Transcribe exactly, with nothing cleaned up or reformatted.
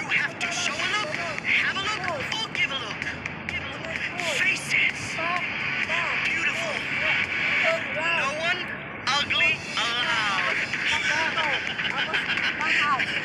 have to show a look, have a look, or give a look. Faces. Beautiful. No one ugly allowed.